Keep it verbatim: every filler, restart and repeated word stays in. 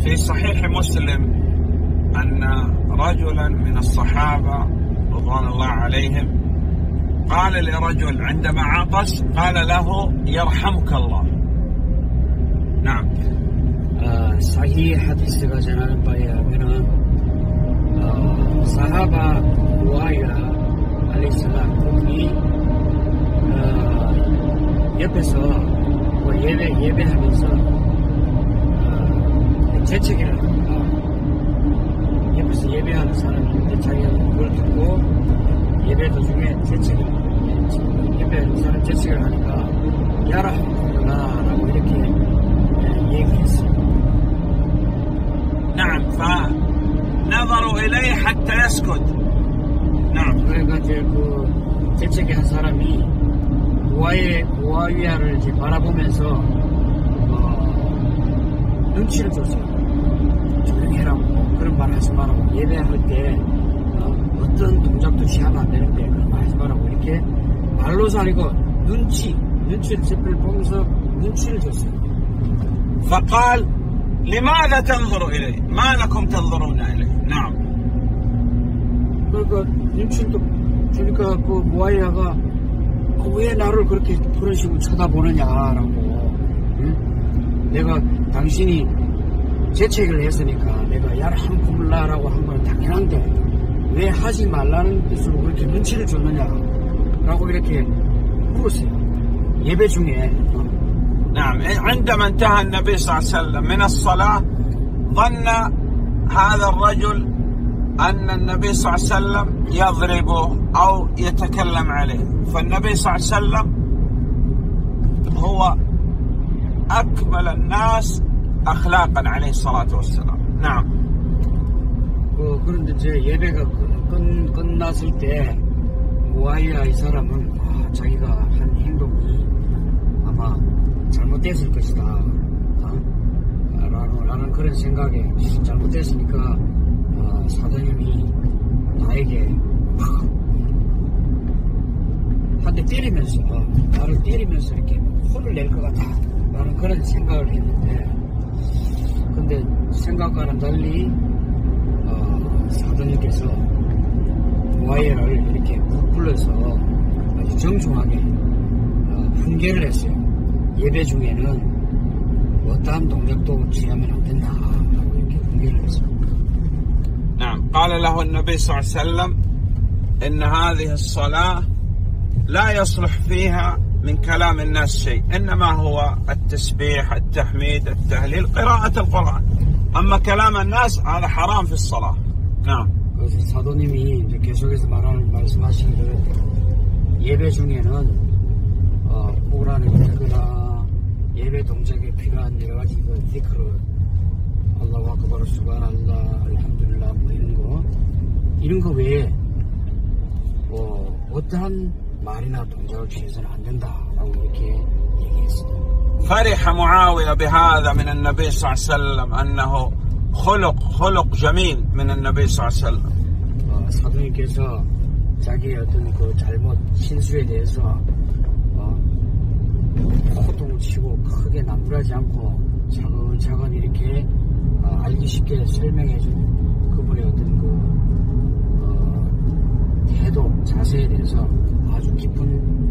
في صحيح مسلم أن رجلا من الصحابة رضوان الله عليهم قال لرجل عندما عطس قال له يرحمك الله. نعم. 아, 사히 하디스가 전하는 바에 의하면은 어, 사하바 무아야 알리슬람 그분이 어, 옆에서 뭐 예배 예배하면서 어, 재채기를 합니다. 옆에서 예배하는 사람인데 자기가 그걸 듣고 예배 도중에 재채기를 예배하는 사람 재채기를 하니까 야라라고 이렇게 얘기했어요. نعم فنظروا إليه حتى يسكت. نعم. 그러니까 이제 그 재채기 한 사람이 무아의 무아위아를 이제 바라보면서 어, 눈치를 줬어요. 조용히 해라고 그런 말 하지 말라고 예배할 때 어, 어떤 동작도 취하면 안 되는데 그런 말 하지 말라고 이렇게 말로서 아니고 눈치 눈치를 제필 보면서 눈치를 줬어요. فقال لماذا تنظروا إليه؟ ما لكم تنظرون إليه؟ نعم. 그러니까 눈치를 주니까 그 무아이아가 어, 왜 나를 그렇게 그런 식으로 쳐다보느냐라고. 응? 내가 당신이 재채기를 했으니까 내가 야람쿠물라라고 한 건 당연한데 왜 하지 말라는 뜻으로 그렇게 눈치를 줬느냐라고 이렇게 물었어요. 예배 중에. 어. نعم. عندما انتهى النبي صلى الله عليه وسلم من الصلاة ظن هذا الرجل أن النبي صلى الله عليه وسلم يضربه أو يتكلم عليه. فالنبي صلى الله عليه وسلم هو أكمل الناس أخلاقا عليه الصلاة والسلام. نعم. 그, 그런데 이제 예배가 끝, 끝났을 때 무아이아 이 사람은 아, 자기가 한 행동이 아마 잘못됐을 것이다. 어? 라는, 라는 그런 생각에 잘못됐으니까 어, 사도님이 나에게 한 대 때리면서 나를 때리면서 이렇게 혼을 낼 것 같다. 라는 그런 생각을 했는데 근데 생각과는 달리 어, 사도님께서 무아이아를 이렇게 부풀려서 아주 정중하게 어, 훈계를 했어요. 예배 중에는 어떠한 동작도 취하면 안 된다. 라고 이렇게 훈계를 했어요. نعم. قال له النبي صلى الله عليه وسلم إن هذه الصلاة لا يصلح فيها من كلام الناس شيء إنما هو التسبيح التحميد التهليل قراءة القرآن أما كلام الناس هذا حرام في الصلاة. نعم. 그래서 사도님이 이제 계속해서 말하는 말씀하신 그 예배 중에는 어, 꾸란을 읽거나 예배 동작에 필요한 여러 가지 그 디크르 알라후 아크바르 수반알라 알함두릴라 뭐 이런 거 이런 거 외에 뭐 어떠한 말이나 동작을 취해서는 안 된다라고 이렇게 얘기했습니다. فرح معاوية بهذا من النبي صلى الله عليه وسلم أنه خلق خلق جميل من النبي صلى الله عليه وسلم. 어, 사도님께서 자기의 어떤 그 잘못 실수에 대해서 어, 호통을 치고 크게 나무라지 않고 차근차근 이렇게 어, 알기 쉽게 설명해준 그분의 어떤 그 어, 태도 자세에 대해서 아주 깊은